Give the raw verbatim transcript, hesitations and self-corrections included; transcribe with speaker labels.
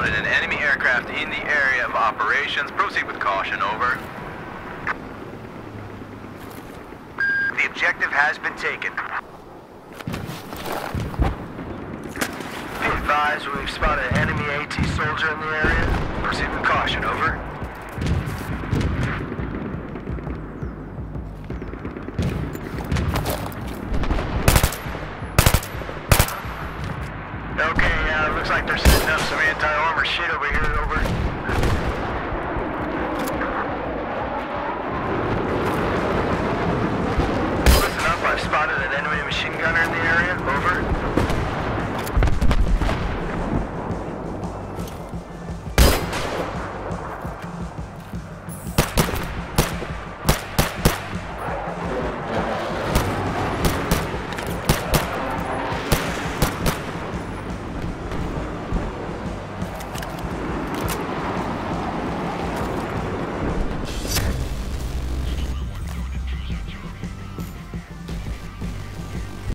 Speaker 1: spotted an enemy aircraft in the area of operations. Proceed with caution, over.
Speaker 2: The objective has been taken. Be advised, we've spotted an enemy AT soldier in the area. Proceed with caution, over.